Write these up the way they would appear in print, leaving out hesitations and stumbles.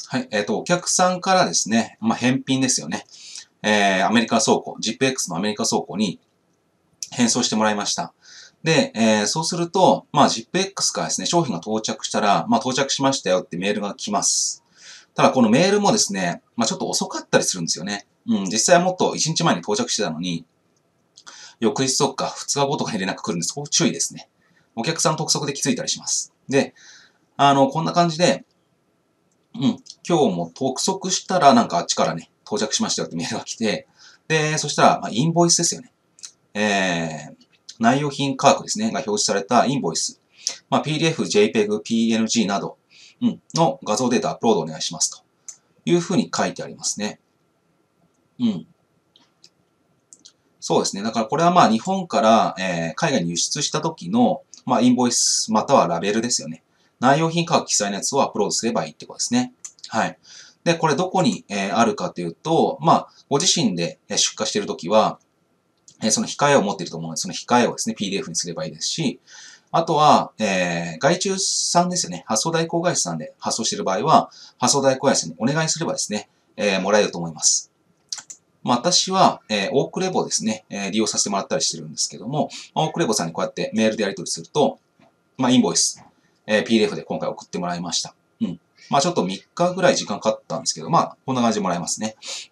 はい。お客さんからですね、返品ですよね。アメリカ倉庫、ZIPX のアメリカ倉庫に返送してもらいました。で、そうすると、ZIPX からですね、商品が到着したら、到着しましたよってメールが来ます。ただこのメールもですね、ちょっと遅かったりするんですよね。実際はもっと1日前に到着してたのに、翌日とか2日後とかに連絡来るんで、そこ注意ですね。お客さんの督促で気づいたりします。で、こんな感じで、今日も督促したらなんかあっちからね、到着しましたよってメールが来て、で、そしたら、インボイスですよね。内容品価格ですね、が表示されたインボイス。PDF、JPEG、PNG など、の画像データアップロードお願いしますというふうに書いてありますね。そうですね。だからこれは日本から、海外に輸出した時の、インボイスまたはラベルですよね。内容品価格記載のやつをアップロードすればいいってことですね。はい。で、これどこに、あるかというと、ご自身で出荷しているときは、その控えを持っていると思うので、その控えをですね、PDF にすればいいですし、あとは、外注さんですよね。発送代行会社さんで発送している場合は、発送代行会社にお願いすればですね、もらえると思います。私は、オークレボですね、利用させてもらったりしてるんですけども、オークレボさんにこうやってメールでやり取りすると、インボイス、PDF で今回送ってもらいました。ちょっと3日ぐらい時間かかったんですけど、こんな感じでもらえますね。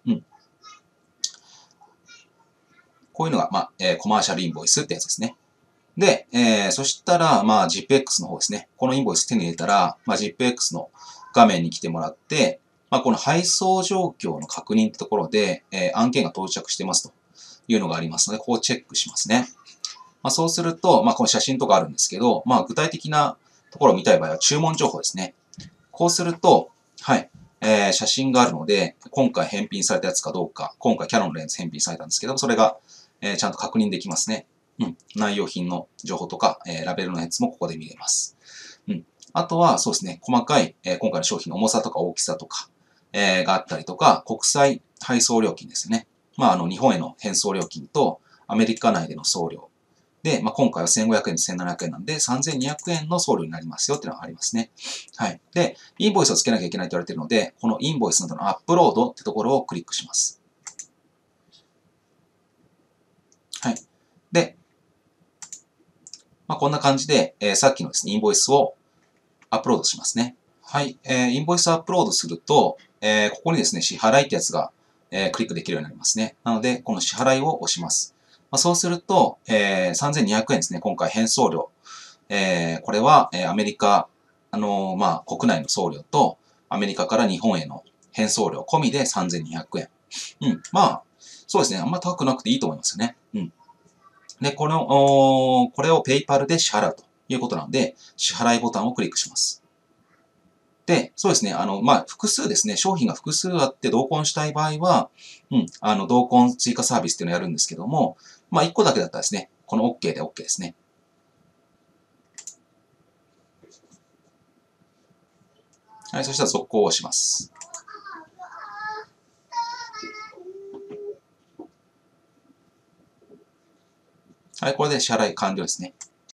こういうのが、コマーシャルインボイスってやつですね。で、そしたら、ZIPX の方ですね。このインボイス手に入れたら、ZIPX の画面に来てもらって、この配送状況の確認ってところで、案件が到着してますというのがありますので、ここをチェックしますね。そうすると、この写真とかあるんですけど、具体的なところを見たい場合は注文情報ですね。こうすると、はい、写真があるので、今回返品されたやつかどうか、今回キャノンのレンズ返品されたんですけど、それが、ちゃんと確認できますね。内容品の情報とか、ラベルのやつもここで見れます。あとは、そうですね、細かい、今回の商品の重さとか大きさとか、があったりとか、国際配送料金ですね。日本への返送料金と、アメリカ内での送料。で、今回は1500円と1700円なんで、3200円の送料になりますよっていうのがありますね。はい。で、インボイスをつけなきゃいけないと言われているので、このインボイスなどのアップロードってところをクリックします。はい。で、こんな感じで、さっきのですね、インボイスをアップロードしますね。はい。インボイスアップロードすると、ここにですね、支払いってやつが、クリックできるようになりますね。なので、この支払いを押します。そうすると、3200円ですね。今回返送料。これは、アメリカ、国内の送料と、アメリカから日本への返送料込みで3200円。そうですね。あんま高くなくていいと思いますよね。で、これをペイパルで支払うということなので、支払いボタンをクリックします。で、そうですね。複数ですね。商品が複数あって同梱したい場合は、同梱追加サービスっていうのをやるんですけども、1個だけだったらですね、この OK で OK ですね。はい、そしたら続行をします。はい、これで支払い完了ですね。